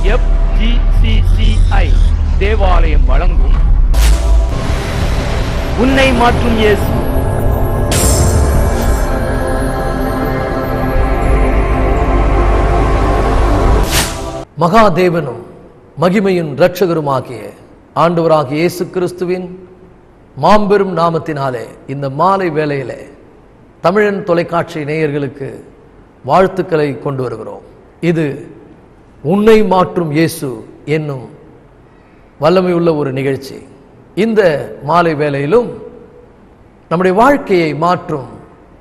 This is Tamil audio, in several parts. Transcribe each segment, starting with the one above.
FGCCI தேவாலயம் வழங்கும் உன்னை மாற்றும் இயேசு. மகாதேவனும் மகிமையின் இரட்சகருமாகிய ஆண்டவராகிய இயேசு கிறிஸ்துவின் மாம்பெரும் நாமத்தினாலே இந்த மாலை வேளையிலே தமிழன் தொலைக்காட்சி நேயர்களுக்கு வாழ்த்துக்களை கொண்டு வருகிறோம். இது உன்னை மாற்றும் இயேசு என்னும் வல்லமையுள்ள ஒரு நிகழ்ச்சி. இந்த மாலை வேளையிலும் நம்முடைய வாழ்க்கையை மாற்றும்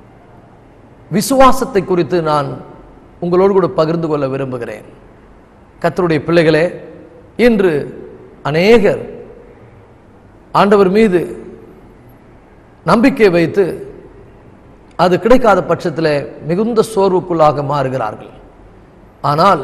விசுவாசத்தை குறித்து நான் உங்களோடு கூட பகிர்ந்து கொள்ள விரும்புகிறேன். கர்த்தருடைய பிள்ளைகளே, இன்று அநேகர் ஆண்டவர் மீது நம்பிக்கை வைத்து அது கிடைக்காத பட்சத்தில் மிகுந்த சோர்வுக்குள்ளாக மாறுகிறார்கள். ஆனால்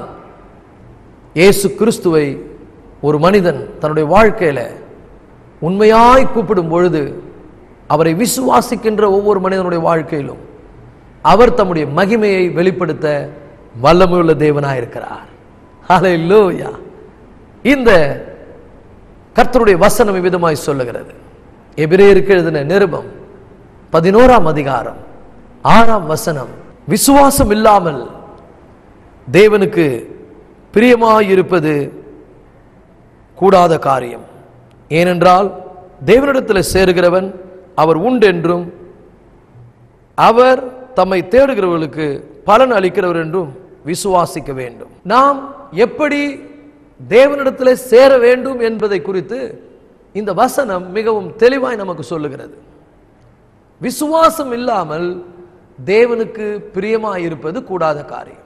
இயேசு கிறிஸ்துவை ஒரு மனிதன் தன்னுடைய வாழ்க்கையில உண்மையாய் கூப்பிடும் பொழுது, அவரை விசுவாசிக்கின்ற ஒவ்வொரு மனிதனுடைய வாழ்க்கையிலும் அவர் தம்முடைய மகிமையை வெளிப்படுத்த வல்லமையுள்ள தேவனாயிருக்கிறார். ஹல்லேலூயா. இந்த கர்த்தருடைய வசனம் விதமாய் சொல்லுகிறது. எபிரேயருக்கு எழுதின நிருபம் 11ஆம் அதிகாரம் 6ஆம் வசனம், விசுவாசம் இல்லாமல் தேவனுக்கு பிரியமாயிருப்பது கூடாத காரியம். ஏனென்றால் தேவனிடத்தில் சேருகிறவன் அவர் உண்டென்றும் அவர் தம்மை தேடுகிறவர்களுக்கு பலன் அளிக்கிறவர் என்றும் விசுவாசிக்க வேண்டும். நாம் எப்படி தேவனிடத்தில் சேர வேண்டும் என்பதை குறித்து இந்த வசனம் மிகவும் தெளிவாய் நமக்கு சொல்லுகிறது. விசுவாசம் இல்லாமல் தேவனுக்கு பிரியமாயிருப்பது கூடாத காரியம்.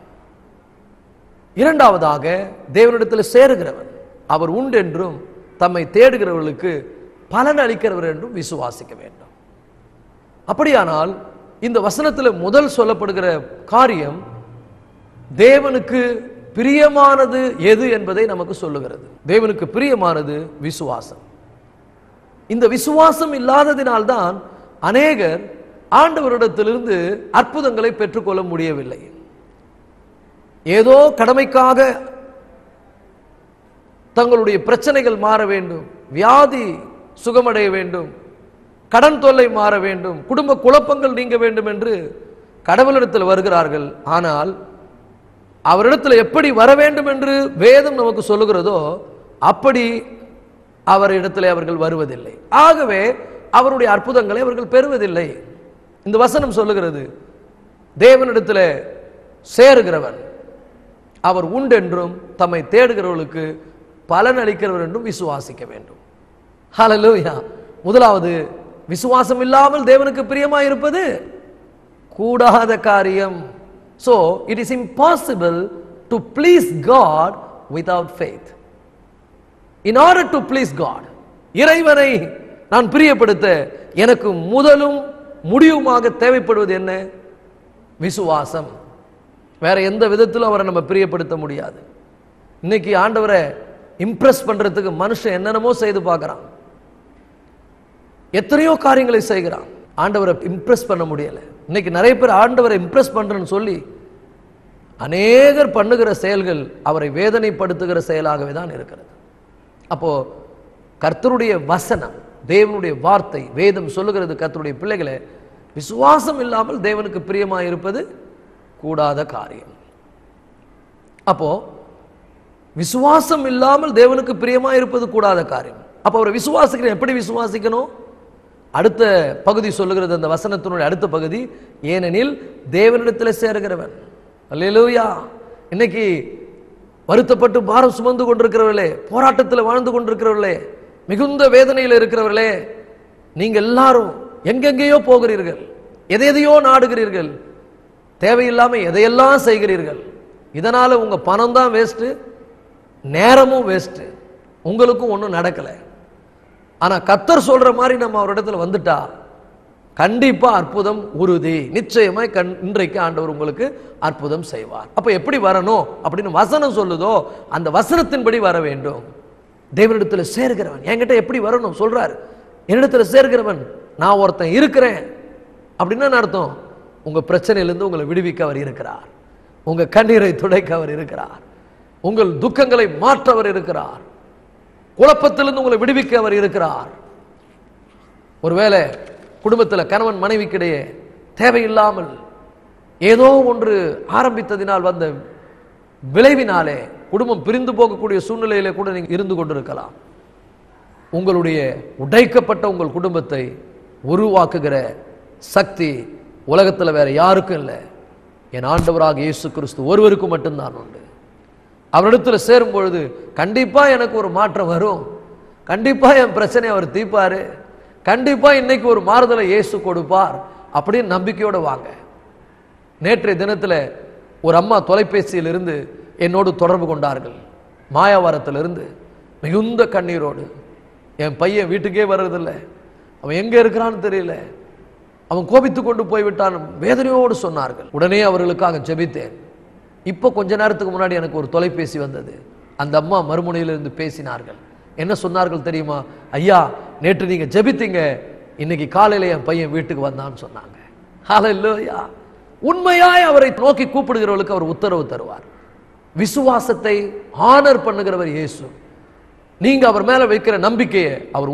இரண்டாவதாக, தேவனிடத்தில் சேருகிறவன் அவர் உண்டென்றும் தம்மை தேடுகிறவர்களுக்கு பலன் அளிக்கிறவர் என்றும் விசுவாசிக்க வேண்டும். அப்படியானால் இந்த வசனத்தில் முதல் சொல்லப்படுகிற காரியம் தேவனுக்கு பிரியமானது எது என்பதை நமக்கு சொல்லுகிறது. தேவனுக்கு பிரியமானது விசுவாசம். இந்த விசுவாசம் இல்லாததினால்தான் அநேகர் ஆண்டவரிடத்திலிருந்து அற்புதங்களை பெற்றுக்கொள்ள முடியவில்லை. ஏதோ கடமைக்காக தங்களுடைய பிரச்சனைகள் மாற வேண்டும், வியாதி சுகமடைய வேண்டும், கடன் தொல்லை மாற வேண்டும், குடும்ப குழப்பங்கள் நீங்க வேண்டும் என்று கடவுளிடத்தில் வருகிறார்கள். ஆனால் அவரிடத்தில் எப்படி வர வேண்டும் என்று வேதம் நமக்கு சொல்லுகிறதோ அப்படி அவரிடத்தில் அவர்கள் வருவதில்லை. ஆகவே அவருடைய அற்புதங்களை அவர்கள் பெறுவதில்லை. இந்த வசனம் சொல்லுகிறது, தேவனிடத்தில் சேருகிறவன் அவர் உண்டென்றும் தம்மை தேடுகிறவர்களுக்கு பலன் அளிக்கிறவர் என்றும் விசுவாசிக்க வேண்டும். ஹல்லேலூயா. முதலாவது, விசுவாசம் இல்லாமல் தேவனுக்கு பிரியமாய் இருப்பது கூடாத காரியம். So it is impossible to please God without faith. In order to please God, இறைவனை நான் பிரியப்படுத்த எனக்கு முதலும் முடிவுமாக தேவைப்படுவது என்ன? விசுவாசம். வேற எந்த விதத்திலும் அவரை நம்ம பிரியப்படுத்த முடியாது. இன்னைக்கு ஆண்டவரை இம்ப்ரெஸ் பண்றதுக்கு மனுஷன் என்னென்னமோ செய்து பார்க்கறான், எத்தனையோ காரியங்களை செய்கிறான், ஆண்டவரை இம்ப்ரெஸ் பண்ண முடியல. இன்னைக்கு நிறைய பேர் ஆண்டவரை இம்ப்ரெஸ் பண்றேன்னு சொல்லி அநேகர் பண்ணுகிற செயல்கள் அவரை வேதனைப்படுத்துகிற செயலாகவே தான் இருக்கிறது. அப்போ கர்த்தருடைய வசனம், தேவனுடைய வார்த்தை, வேதம் சொல்லுகிறது, கர்த்தருடைய பிள்ளைகளே, விசுவாசம் இல்லாமல் தேவனுக்கு பிரியமாய் இருப்பது கூடாத காரியம். அப்போ விசுவாசம் இல்லாமல் தேவனுக்கு பிரியமா இருப்பது கூடாத காரியம். அப்போ அவரை விசுவாசிக்கிறேன், எப்படி விசுவாசிக்கணும்? அடுத்த பகுதி சொல்லுகிறது, அந்த வசனத்தினுடைய அடுத்த பகுதி, ஏனெனில் தேவனிடத்தில் சேருகிறவன். அல்லேலூயா. இன்னைக்கு வருத்தப்பட்டு பாரம் சுமந்து கொண்டிருக்கிறவர்களே, போராட்டத்தில் வாழ்ந்து கொண்டிருக்கிறவர்களே, மிகுந்த வேதனையில் இருக்கிறவர்களே, நீங்க எல்லாரும் எங்கெங்கேயோ போகிறீர்கள், எதையோ நாடுகிறீர்கள், தேவையில்லாம எதையெல்லாம் செய்கிறீர்கள். இதனால உங்க பணம் தான் வேஸ்ட், நேரமும் வேஸ்ட், உங்களுக்கும் ஒன்றும் நடக்கல. ஆனா கர்த்தர் சொல்ற மாதிரி நம்ம அவரிடத்துல வந்துட்டா கண்டிப்பா அற்புதம் உறுதி. நிச்சயமாய் இன்றைக்கு ஆண்டவர் உங்களுக்கு அற்புதம் செய்வார். அப்ப எப்படி வரணும் அப்படின்னு வசனம் சொல்லுதோ அந்த வசனத்தின்படி வர வேண்டும். தேவனிடத்துல சேர்கிறவன் என்கிட்ட எப்படி வரணும் சொல்றாரு. என்னிடத்துல சேர்கிறவன், நான் ஒருத்தன் இருக்கிறேன் அப்படின்னா அர்த்தம், உங்க பிரச்சனையிலிருந்து உங்களை விடுவிக்க அவர் இருக்கிறார், உங்க கண்ணீரை துடைக்க அவர் இருக்கிறார். உங்கள் துக்கங்களை மாற்ற அவர் இருக்கிறார். குழப்பத்திலிருந்து உங்களை விடுவிக்க அவர் இருக்கிறார். ஒருவேளை குடும்பத்தில் கணவன் மனைவிக்கிடையே தேவையில்லாமல் ஏதோ ஒன்று ஆரம்பித்ததினால் வந்த விளைவினாலே குடும்பம் பிரிந்து போகக்கூடிய சூழ்நிலையிலே கூட நீங்கள் இருந்து கொண்டிருக்கலாம். உங்களுடைய உடைக்கப்பட்ட உங்கள் குடும்பத்தை உருவாக்குகிற சக்தி உலகத்தில் வேற யாருக்கும் இல்லை. என் ஆண்டவராக இயேசு கிறிஸ்து ஒருவருக்கு மட்டும்தான் உண்டு. அவரிடத்தில் சேரும் பொழுது கண்டிப்பா எனக்கு ஒரு மாற்றம் வரும், கண்டிப்பா என் பிரச்சனையை அவர் தீர்ப்பாரு, கண்டிப்பா இன்னைக்கு ஒரு மாறுதலை இயேசு கொடுப்பார் அப்படின்னு நம்பிக்கையோட வாங்க. நேற்றைய தினத்தில் ஒரு அம்மா தொலைபேசியிலிருந்து என்னோடு தொடர்பு கொண்டார்கள். மாயாவரத்திலிருந்து மிகுந்த கண்ணீரோடு, என் பையன் வீட்டுக்கே வர்றதில்லை, அவன் எங்கே இருக்கிறான்னு தெரியல, அவன் கோபித்து கொண்டு போய்விட்டான், வேதனையோடு சொன்னார்கள். உடனே அவர்களுக்காக ஜெபித்தேன். இப்போ கொஞ்ச நேரத்துக்கு முன்னாடி எனக்கு ஒரு தொலைபேசி வந்தது. அந்த அம்மா மறுமுனையிலிருந்து பேசினார்கள். என்ன சொன்னார்கள் தெரியுமா? ஐயா, நேற்று நீங்க ஜெபித்தீங்க, இன்னைக்கு காலையில என் பையன் வீட்டுக்கு வந்தான்னு சொன்னாங்க. ஹல்லேலூயா! உண்மையாய் அவரை நோக்கி கூப்பிடுகிறவர்களுக்கு அவர் உத்தரவு தருவார். விசுவாசத்தை ஆனர் பண்ணுகிறவர் இயேசு. நீங்க அவர் மேல வைக்கிற நம்பிக்கையை அவர்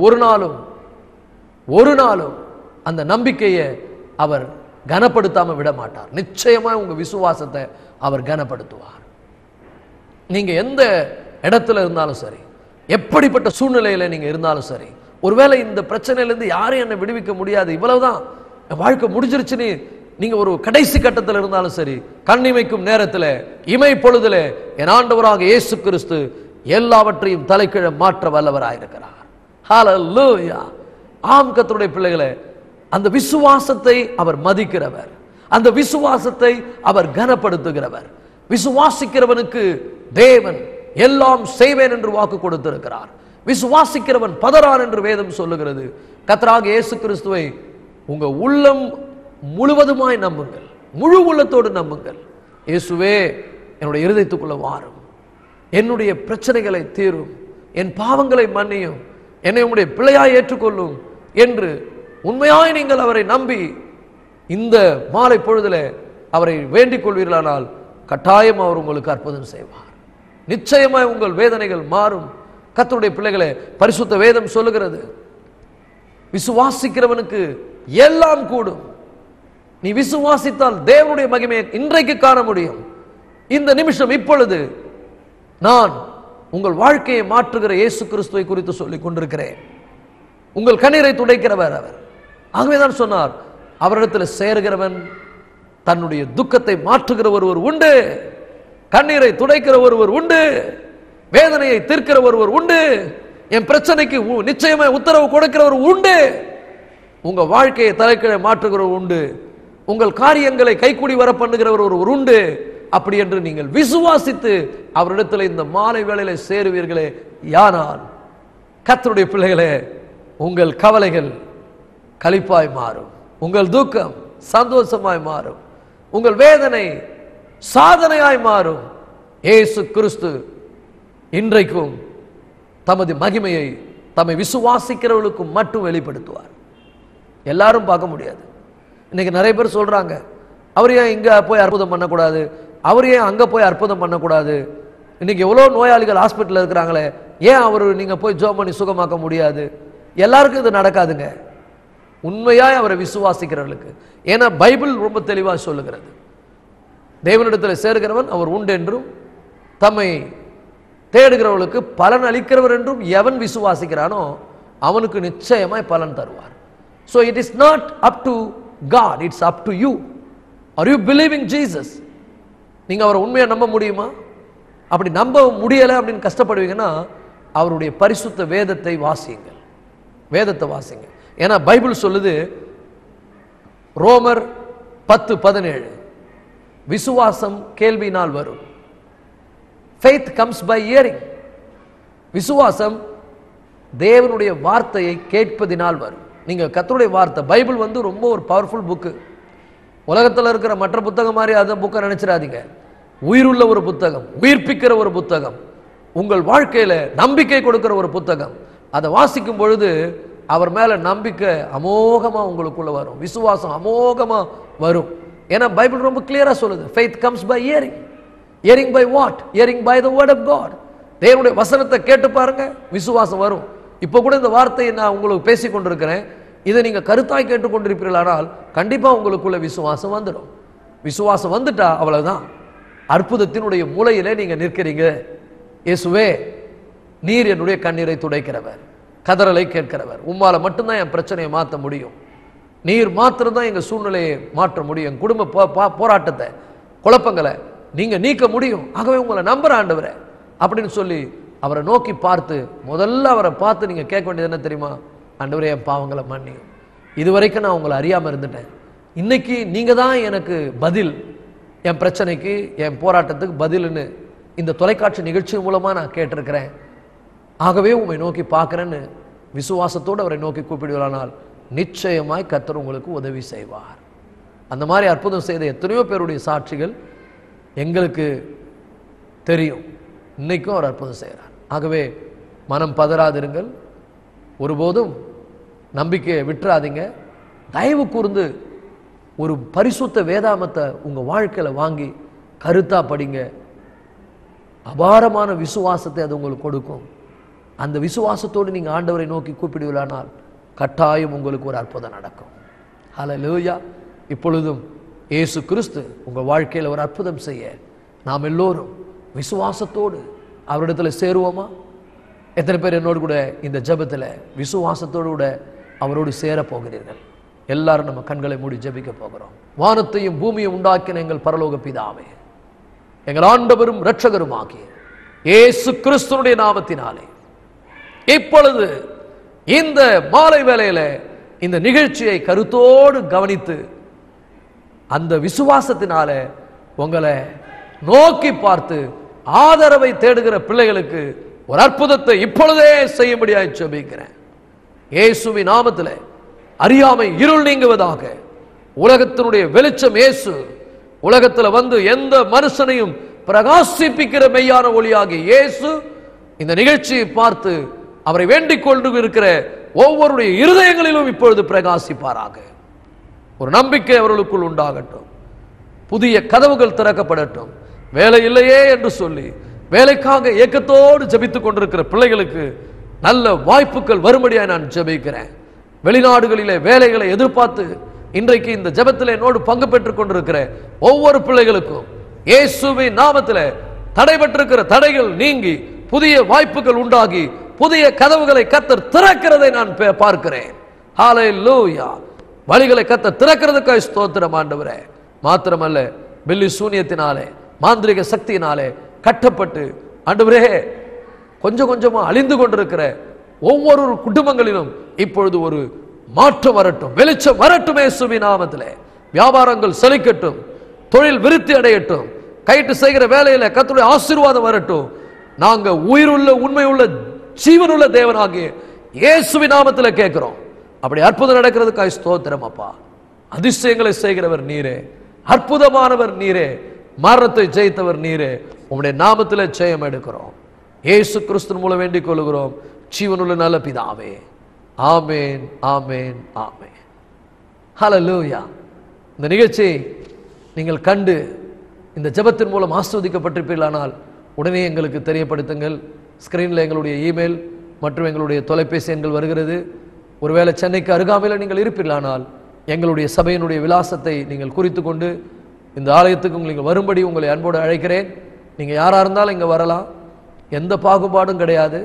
ஒரு நாளும் அந்த நம்பிக்கையை அவர் கனப்படுத்தாம விட மாட்டார். நிச்சயமா உங்க விசுவாசத்தை அவர் கனப்படுத்துவார். நீங்க எந்த இடத்துல இருந்தாலும் சரி, எப்படிப்பட்ட சூழ்நிலையில நீங்க இருந்தாலும் சரி, ஒருவேளை இந்த பிரச்சனையிலிருந்து யாரும் என்னை விடுவிக்க முடியாது, இவ்வளவுதான் என் வாழ்க்கை முடிஞ்சிருச்சுன்னு நீங்க ஒரு கடைசி கட்டத்தில் இருந்தாலும் சரி, கண்ணிமைக்கும் நேரத்தில் இமை பொழுதுல என் ஆண்டவராக இயேசு கிறிஸ்து எல்லாவற்றையும் தலைக்கீழ மாற்ற வல்லவராயிருக்கிறார். ஹல்லேலூயா! ஆம் கர்த்தருடைய பிள்ளைகளே, அந்த விசுவாசத்தை அவர் மதிக்கிறவர், அந்த விசுவாசத்தை அவர் கனப்படுத்துகிறவர். விசுவாசிக்கிறவனுக்கு தேவன் எல்லாம் செய்வேன் என்று வாக்கு கொடுத்திருக்கிறார். விசுவாசிக்கிறவன் பதறான் என்று வேதம் சொல்லுகிறது. கர்த்தராகிய இயேசு கிறிஸ்துவை உங்க உள்ளம் முழுவதுமாய் நம்புங்கள், முழு உள்ளத்தோடு நம்புங்கள். இயேசுவே, என்னுடைய இருதயத்துக்குள்ள வாரும், என்னுடைய பிரச்சனைகளை தீரும், என் பாவங்களை மன்னியும், என்னை உம்முடைய பிள்ளையாய் ஏற்றுக்கொள்ளும் என்று உண்மையாய் நீங்கள் அவரை நம்பி இந்த மாலை பொழுதிலே அவரை வேண்டிக் கொள்வீர்களானால் கட்டாயம் அவர் உங்களுக்கு அற்புதம் செய்வார். நிச்சயமாய் உங்கள் வேதனைகள் மாறும். கர்த்தருடைய பிள்ளைகளே, பரிசுத்த வேதம் சொல்லுகிறது, விசுவாசிக்கிறவனுக்கு எல்லாம் கூடும். நீ விசுவாசித்தால் தேவனுடைய மகிமையை இன்றைக்கு காண முடியும். இந்த நிமிஷம் இப்பொழுது நான் உங்கள் வாழ்க்கையை மாற்றுகிற இயேசு கிறிஸ்துவை குறித்து சொல்லிக் கொண்டிருக்கிறேன். உங்கள் கண்ணீரை துடைக்கிறவர் அவர். ஆகவேதான் சொன்னார், அவரிடத்தில் சேருகிறவன் தன்னுடைய துக்கத்தை மாற்றுகிற ஒருவர் உண்டு, கண்ணீரை துடைக்கிற ஒருவர் உண்டு, வேதனையை தீர்க்கிற ஒருவர் உண்டு, என் பிரச்சனைக்கு நிச்சயமாய் உத்தரவு கொடுக்கிறவர் உண்டு, உங்க வாழ்க்கையை தலைக்கீழ மாற்றுகிறவர் உண்டு, உங்கள் காரியங்களை கைக்கூடி வர பண்ணுகிறவர் ஒருவர் உண்டு. அப்படி என்று நீங்கள் விசுவாசித்து அவரிடத்தில் இந்த மாலை வேளையில சேருவீர்களே யானால், கர்த்தருடைய பிள்ளைகளே, உங்கள் கவலைகள் களிப்பாய் மாறும், உங்கள் துக்கம் சந்தோஷமாய் மாறும், உங்கள் வேதனை சாதனையாய் மாறும். இயேசு கிறிஸ்து இன்றைக்கும் தமது மகிமையை தம்மை விசுவாசிக்கிறவர்களுக்கு மட்டும் வெளிப்படுத்துவார். எல்லாரும் பார்க்க முடியாது. இன்னைக்கு நிறைய பேர் சொல்றாங்க, அவர் ஏன் இங்க போய் அற்புதம் பண்ணக்கூடாது, அவர் ஏன் அங்க போய் அற்புதம் பண்ணக்கூடாது, இன்னைக்கு எவ்வளோ நோயாளிகள் ஹாஸ்பிட்டல் இருக்கிறாங்களே, ஏன் அவர் நீங்க போய் ஜெபம் பண்ணி சுகமாக்க முடியாது? எல்லாருக்கும் இது நடக்காதுங்க, உண்மையாய் அவரை விசுவாசிக்கிறவர்களுக்கு. ஏன்னா பைபிள் ரொம்ப தெளிவாக சொல்லுகிறது, தேவனிடத்தில் சேர்கிறவன் அவர் உண்டு என்றும் தம்மை தேடுகிறவர்களுக்கு பலன் அளிக்கிறவர் என்றும் எவன் விசுவாசிக்கிறானோ அவனுக்கு நிச்சயமாய் பலன் தருவார். So it is not up to God, it's up to you. Are you believing Jesus? நீங்க அவரை உண்மையா நம்ப முடியுமா? அப்படி நம்ப முடியலை அப்படின்னு கஷ்டப்படுவீங்கன்னா அவருடைய பரிசுத்த வேதத்தை வாசியுங்கள், வேதத்தை வாசிங்க. ஏன்னா பைபிள் சொல்லுது, ரோமர் 10:17, விசுவாசம் கேள்வியினால் வரும். Faith comes by hearing. விசுவாசம் தேவனுடைய வார்த்தையை கேட்பதினால் வரும். நீங்க கர்த்தருடைய வார்த்தை, பைபிள் ரொம்ப ஒரு பவர்ஃபுல் புக்கு. உலகத்தில் இருக்கிற மற்ற புத்தகம் மாதிரி அதை புக்கை நினைச்சிடாதீங்க. உயிருள்ள ஒரு புத்தகம், உயிர்ப்பிக்கிற ஒரு புத்தகம், உங்கள் வாழ்க்கையில நம்பிக்கை கொடுக்கிற ஒரு புத்தகம். அதை வாசிக்கும் பொழுது அவர் மேல நம்பிக்கை அமோகமா உங்களுக்குள்ள வரும், விசுவாசம் அமோகமா வரும். ஏன்னா பைபிள் ரொம்ப கிளியரா சொல்லுது, faith comes by hearing. Hearing by what? Hearing by the word of God. தேவனுடைய வசனத்தை கேட்டு பாருங்க, விசுவாசம் வரும். இப்போ கூட இந்த வார்த்தையை நான் உங்களுக்கு பேசிக் கொண்டிருக்கிறேன். இதை நீங்க கருத்தாய் கேட்டுக்கொண்டிருப்பீர்களானால் கண்டிப்பா உங்களுக்குள்ள விசுவாசம் வந்துடும். விசுவாசம் வந்துட்டா அவ்வளவுதான். அற்புதத்தினுடைய மூலையிலே நீங்க நிற்கிறீங்க. இயேசுவே, நீர் என்னுடைய கண்ணீரை துடைக்கிறவர், கதறலை கேட்கிறவர். உம்மால மட்டும்தான் என் பிரச்சனையை மாற்ற முடியும். நீர் மாத்திரம் தான் எங்க சூழ்நிலையை மாற்ற முடியும். என் குடும்ப போராட்டத்தை, குழப்பங்களை நீங்க நீக்க முடியும். ஆகவே உங்களை நம்புற ஆண்டவரே அப்படின்னு சொல்லி அவரை நோக்கி பார்த்து, முதல்ல அவரை பார்த்து நீங்க கேட்க வேண்டியது என்ன தெரியுமா? ஆண்டவரே, என் பாவங்களை மன்னியும். இதுவரைக்கும் நான் உங்களை அறியாம இருந்துட்டேன். இன்னைக்கு நீங்க தான் எனக்கு பதில், என் பிரச்சனைக்கு, என் போராட்டத்துக்கு பதில்னு இந்த தொலைக்காட்சி நிகழ்ச்சி மூலமா நான் கேட்டிருக்கிறேன். ஆகவே உம்மை நோக்கி பார்க்கிறேன்னு விசுவாசத்தோடு அவரை நோக்கி கூப்பிடுவானால் நிச்சயமாய் கர்த்தர் உங்களுக்கு உதவி செய்வார். அந்த மாதிரி அற்புதம் செய்த எத்தனையோ பேருடைய சாட்சிகள் எங்களுக்கு தெரியும். இன்னைக்கும் அவர் அற்புதம் செய்கிறார். ஆகவே மனம் பதறாதிருங்கள், ஒருபோதும் நம்பிக்கையை விட்டுறாதீங்க. தயவு கூர்ந்து ஒரு பரிசுத்த வேதாமத்தை உங்க வாழ்க்கையில வாங்கி கருத்தா படிங்க. அபாரமான விசுவாசத்தை அது உங்களுக்கு கொடுக்கும். அந்த விசுவாசத்தோடு நீங்க ஆண்டவரை நோக்கி கூப்பிடுவீர்களானால் கட்டாயம் உங்களுக்கு ஒரு அற்புதம் நடக்கும். ஹல்லேலூயா. இப்பொழுதும் இயேசு கிறிஸ்து உங்க வாழ்க்கையில் ஒரு அற்புதம் செய்ய நாம் எல்லோரும் விசுவாசத்தோடு அவரிடத்துல சேருவோமா? எத்தனை பேர் என்னோடு கூட இந்த ஜெபத்தில் விசுவாசத்தோடு கூட அவரோடு சேர போகிறீர்கள்? எல்லாரும் நம்ம கண்களை மூடி ஜெபிக்க போகிறோம். வானத்தையும் பூமியும் உண்டாக்கின எங்கள் பரலோக பிதாவே, எங்கள் ஆண்டவரும் இரட்சகரும் ஆகிய இயேசு கிறிஸ்துவினுடைய நாமத்தினாலே இப்பொழுது இந்த மாலை வேளையில இந்த நிகழ்ச்சியை கருத்தோடு கவனித்து அந்த விசுவாசத்தினால உங்களை நோக்கி பார்த்து ஆதரவை தேடுகிற பிள்ளைகளுக்கு ஒரு அற்புதத்தை இப்பொழுதே செய்யும்படியாய் ஜெபிக்கிறேன். இயேசுவின் நாமத்திலே அறியாமை இருள் நீங்குவதாக. உலகத்தினுடைய வெளிச்சம் இயேசு உலகத்தில் வந்து எந்த மனுஷனையும் பிரகாசிப்பிக்கிற மெய்யான ஒளியாகிய இயேசு இந்த நிகழ்ச்சியை பார்த்து அவரை வேண்டிக் கொண்டு இருக்கிற ஒவ்வொருடைய இருதயங்களிலும் இப்பொழுது பிரகாசிப்பாராக. ஒரு நம்பிக்கை அவர்களுக்குள் உண்டாகட்டும். புதிய கதவுகள் திறக்கப்படட்டும். வேலை இல்லையே என்று சொல்லி வேலைக்காக ஏக்கத்தோடு ஜெபித்துக் கொண்டிருக்கிற பிள்ளைகளுக்கு நல்ல வாய்ப்புகள் வரும்படியாக நான் ஜெபிக்கிறேன். வெளிநாடுகளிலே வேலைகளை எதிர்பார்த்து இன்றைக்கு இந்த ஜெபத்தில் என்னோடு பங்கு பெற்றுக் கொண்டிருக்கிற ஒவ்வொரு பிள்ளைகளுக்கும் இயேசுவின் நாமத்திலே தடைபட்டிருக்கிற தடைகள் நீங்கி புதிய வாய்ப்புகள் உண்டாகி புதிய கதவுகளை கர்த்தர் திறக்கிறதை நான் பார்க்கிறேன். ஹல்லேலூயா. வழிகளை கர்த்தர் திறக்கிறதுக்காக ஸ்தோத்திரம் ஆண்டவரே. மாத்திரமல்ல, பில்லி சூனியத்தினாலே மாந்திரிக சக்தியினாலே கட்டப்பட்டு ஆண்டவரே கொஞ்சம் கொஞ்சமா அழிந்து கொண்டிருக்கிற ஒவ்வொரு குடும்பங்களிலும் இப்பொழுது ஒரு மாற்றம் வரட்டும், வெளிச்சம் வரட்டும். இயேசுவின் நாமத்திலே வியாபாரங்கள் செழிக்கட்டும், தொழில் விருத்தி அடையட்டும், கைட்டு செய்கிற வேலையில கர்த்தருடைய ஆசீர்வாதம் வரட்டும். நாங்க உயிருள்ள உண்மையுள்ள ஜீவனுள்ள தேவனாகிய இயேசுவின் நாமத்திலே கேட்கிறோம். அப்படி அற்புதம் நடக்கிறதுக்காக ஸ்தோத்திரம் அப்பா. அதிசயங்களை செய்கிறவர் நீரே, அற்புதமானவர் நீரே, மரணத்தை ஜெயித்தவர் நீரே. உம்முடைய நாமத்திலே ஜெயம் எடுக்கிறோம். இயேசு கிறிஸ்து மூலம் வேண்டிக் கொள்கிறோம் ஜீவனுள்ள நல்ல பிதாவே. ஆமேன், ஆமேன், ஆமேன். ஹல்லேலூயா. இந்த நிகழ்ச்சி நீங்கள் கண்டு இந்த ஜெபத்தின் மூலம் ஆசீர்வதிக்கப்பட்டிருப்பீர்களானால் உடனே எங்களுக்கு தெரியப்படுத்துங்கள். ஸ்கிரீனில் எங்களுடைய இமெயில் மற்றும் எங்களுடைய தொலைபேசி எண்கள் வருகிறது. ஒருவேளை சென்னைக்கு அருகாமையில் நீங்கள் இருப்பீர்களானால் எங்களுடைய சபையினுடைய விலாசத்தை நீங்கள் குறித்து கொண்டு இந்த ஆலயத்துக்கு நீங்கள் வரும்படி உங்களை அன்போடு அழைக்கிறேன். நீங்கள் யாராக இருந்தாலும் இங்கே வரலாம், எந்த பாகுபாடும் கிடையாது.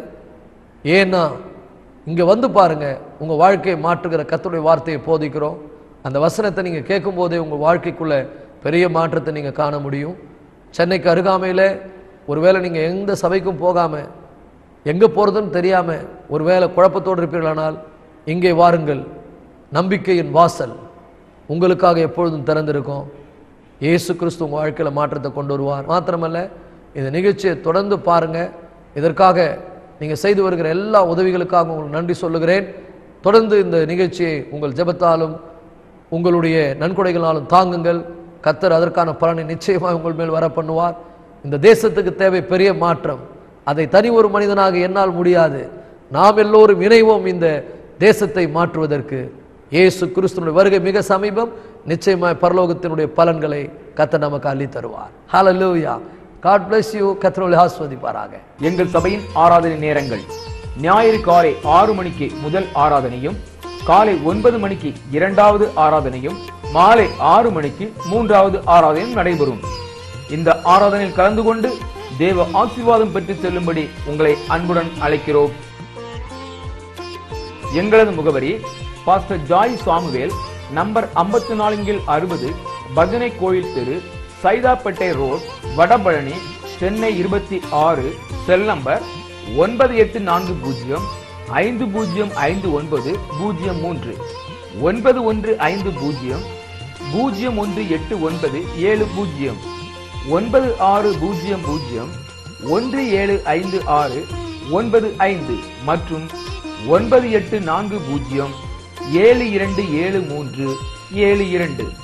ஏன்னா இங்கே வந்து பாருங்க, உங்கள் வாழ்க்கையை மாற்றுகிற கர்த்தருடைய வார்த்தையை போதிக்கிறோம். அந்த வசனத்தை நீங்கள் கேட்கும் போதே உங்கள் வாழ்க்கைக்குள்ள பெரிய மாற்றத்தை நீங்கள் காண முடியும். சென்னைக்கு அருகாமையில் ஒருவேளை நீங்கள் எந்த சபைக்கும் போகாமல் எங்கே போகிறதுன்னு தெரியாமல் ஒருவேளை குழப்பத்தோடு இருப்பீர்களானால் இங்கே வாருங்கள். நம்பிக்கையின் வாசல் உங்களுக்காக எப்பொழுதும் திறந்திருக்கும். இயேசு கிறிஸ்து உங்கள் வாழ்க்கையில் மாற்றத்தை கொண்டு வருவார். மாத்திரமல்ல, இந்த நிகழ்ச்சியை தொடர்ந்து பாருங்கள். இதற்காக நீங்கள் செய்து வருகிற எல்லா உதவிகளுக்காக உங்களுக்கு நன்றி சொல்லுகிறேன். தொடர்ந்து இந்த நிகழ்ச்சியை உங்கள் ஜெபத்தாலும் உங்களுடைய நன்கொடைகளாலும் தாங்குங்கள். கர்த்தர் அதற்கான பலனை நிச்சயமாக உங்கள் மேல் வர பண்ணுவார். இந்த தேசத்துக்கு தேவை பெரிய மாற்றம். அதை தனி ஒரு மனிதனாக என்னால் முடியாது. நாம் எல்லோரும் இணைவோம் இந்த தேசத்தை மாற்றுவதற்கு. இயேசு கிறிஸ்துவின் வருகை மிக சமீபம். நிச்சயமாய் பரலோகத்தினுடைய பலன்களை கர்த்தர் நமக்கு அள்ளி தருவார். ஹல்லேலூயா. God bless you. கர்த்தர் ஆசீர்வதிப்பாராக. எங்கள் சபையின் ஆராதனை நேரங்கள்: ஞாயிறு காலை 6 மணிக்கு முதல் ஆராதனையும், காலை 9 மணிக்கு இரண்டாவது ஆராதனையும், மாலை 6 மணிக்கு மூன்றாவது ஆராதனையும் நடைபெறும். இந்த ஆராதனையில் கலந்து கொண்டு தேவ ஆசீர்வாதம் பெற்று செல்லும்படி உங்களை அன்புடன் அழைக்கிறோம். எங்களது முகவரி: பாஸ்டர் ஜாய் சாமுவேல், நம்பர் 54/60, பஜனை கோயில் தெரு, Saidapet road, Vadapalani, Chennai 26. Cell number 9840 5059 03 9150 0189 70 9600 1756 95 மற்றும் 9840 7273 72.